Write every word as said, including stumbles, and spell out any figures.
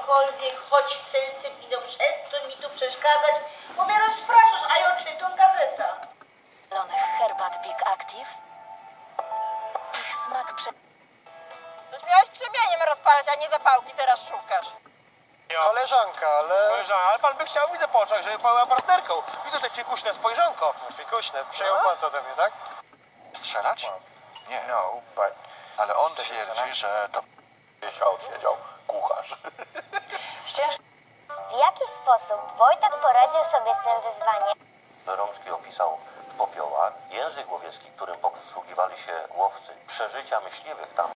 cokolwiek, choć sensem i no przestań mi tu przeszkadzać, bo mnie rozpraszasz, a ja czytam gazeta. Zielonych herbat Big Active. Ich smak prze... Toś miałeś krzemieniem rozpalać, a nie zapałki teraz szukasz. Koleżanka, ale... Koleżanka, ale pan by chciał, widzę po oczach, że była partnerką. Widzę te fikuśne spojrzonko. Fikuśne, przejął pan to ode mnie, tak? Strzelać? Nie. No, but... Ale on twierdzi, że to... Siedział kucharz. Ścież... W jaki sposób Wojtek poradził sobie z tym wyzwaniem? Romski opisał w popiołach język łowiecki, którym posługiwali się łowcy przeżycia myśliwych tam.